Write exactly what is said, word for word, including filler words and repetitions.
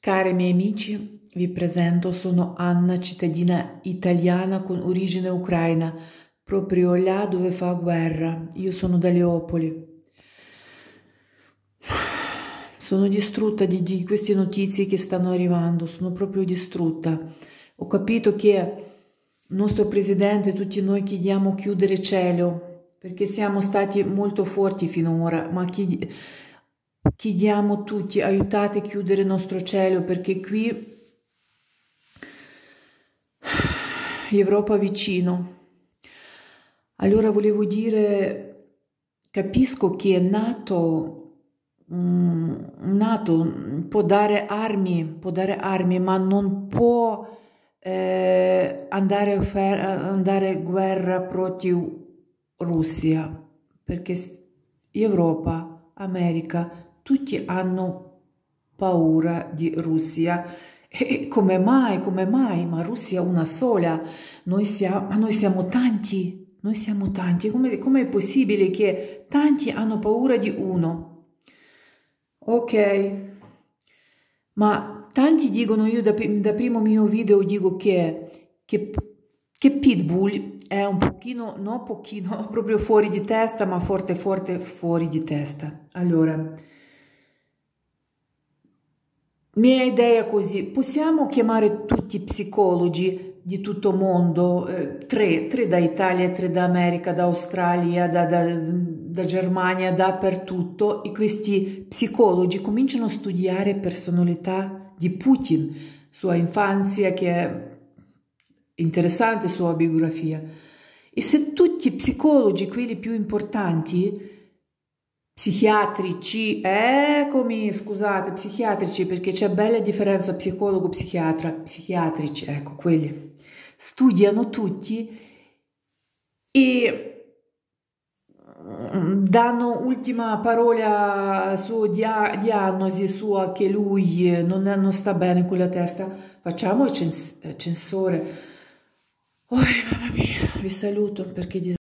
Cari miei amici, vi presento, sono Anna, cittadina italiana con origine ucraina, proprio là dove fa guerra. Io sono da Leopoli. Sono distrutta di, di queste notizie che stanno arrivando, sono proprio distrutta. Ho capito che il nostro presidente, tutti noi chiediamo chiudere cielo, perché siamo stati molto forti finora, ma chiediamo... Chiediamo tutti, aiutate a chiudere il nostro cielo, perché qui Europa vicino. Allora volevo dire, capisco che NATO, mm, NATO può dare armi, può dare armi, ma non può eh, andare a fare andare guerra contro Russia, perché Europa, America, tutti hanno paura di Russia. E come mai, come mai? Ma Russia è una sola, noi siamo, noi siamo tanti, noi siamo tanti. Come, come è possibile che tanti hanno paura di uno? Ok, ma tanti dicono, io da, da primo mio video dico che, che, che Pitbull è un pochino, no pochino, proprio fuori di testa, ma forte forte fuori di testa. Allora... Mia idea è così, possiamo chiamare tutti i psicologi di tutto il mondo, eh, tre, tre da Italia, tre da America, da Australia, da, da, da Germania, dappertutto, e questi psicologi cominciano a studiare personalità di Putin, sua infanzia, che è interessante, sua biografia. E se tutti i psicologi, quelli più importanti, psichiatrici, eccomi, scusate, psichiatrici, perché c'è bella differenza psicologo-psichiatra, psichiatrici, ecco, quelli, studiano tutti e danno ultima parola su dia diagnosi sua che lui non, non sta bene con la testa. Facciamo il cens censore. Oh, mamma mia, vi saluto perché